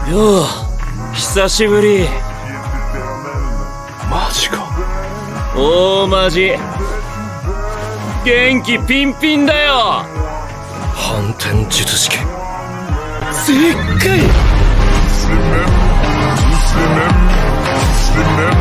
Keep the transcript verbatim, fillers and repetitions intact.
よう、久しぶり。 マジか。 大マジ。元気ピンピンだよ。 反転術式。 でっかい。